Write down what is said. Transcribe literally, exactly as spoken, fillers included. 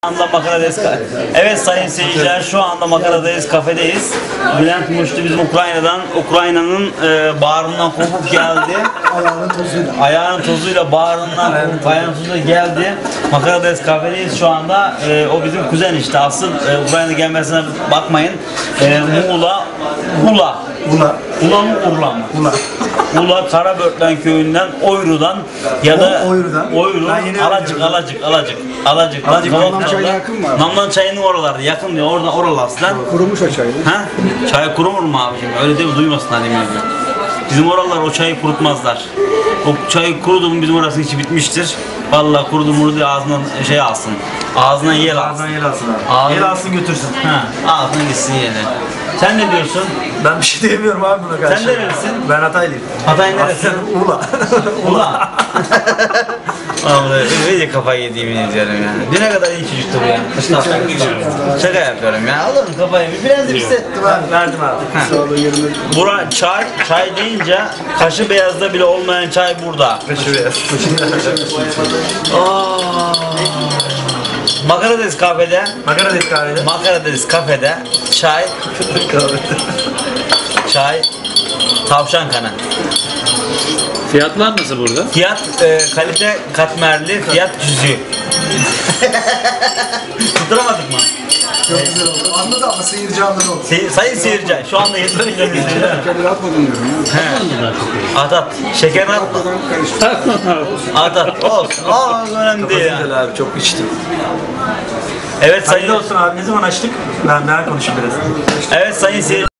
Şu anda Makaradayız. Evet sayın seyirciler, şu anda Makaradayız, kafedeyiz. Bülent Muşlu bizim Ukrayna'dan, Ukrayna'nın e, bağrından kopup geldi. Ayağının tozuyla. Ayağının tozuyla, bağrından kopup ayağının tozuyla geldi. Makaradayız, kafedeyiz şu anda. E, o bizim kuzen işte. Asıl e, Ukrayna gelmesine bakmayın. E, Muğla, Ula. Ula. Ula mı, Urla mı? Ula. Ula Karabörtlen köyünden, Oyru'dan ya da O- Oyru'dan. Oyru, Ben yine Alacık, biliyorum. Alacık, Alacık, Alacık. Alacık, Kavak Namlan tarafında. Çayı'na yakın mı abi? Namlan Çayı'nın oralarda, yakın diyor. Orada, oralar aslan. Kurumuş o çayı. Ha? Çay kurumur mu abicim? Öyle değil mi? Duymasınlar yemin ediyorum. Bizim oralar o çayı kurutmazlar. O çayı kurudu mu bizim orası içi bitmiştir. Vallahi kurudu murudu diye ağzından şey alsın. Ağzından yel alsın. Ağzından yel alsın abi. Ağzı- Yel alsın götürsün. Ha, ağzına gitsin yine. Sen ne diyorsun? Ben bir şey diyemiyorum abi buna karşı. Sen nerelisin? Ben Hataylıyım. Hatay neresi? Aslen Ula. Ula. Vallahi öyle kafayı yediğimi ediyorum ya. Düne kadar iyi çocuktu bu ya. Şaka yapıyorum ya. Alırım kafayı. Biraz da bir se- Ben verdim abi. Sağlığı yerine. Bura çay, çay deyince kaşı beyazda bile olmayan çay burada. Şuraya. Makaradayız kafede. Makaradayız kahvede. Makaradayız kafede. Çay, çay, tavşan kanı. Fiyatlar nasıl burada? Fiyat e, kalite katmerli, fiyat cüzü. Tutturamadık mı? Çok güzel oldu. Anladı ama seyirci anladı oldu. Se sayın seyirci, şu anda yetmiş milyon izliyor. Şekerleri atmadın diyorum ya. He. At at. Şekerini atma. Atmadan karıştı. At at. Olsun. Aa, önemli değil ya. Güzel abi çok içtim. Evet sayın, Hayırlı olsun abi ne zaman açtık? Ben merak konuşayım biraz. evet sayın seyirci.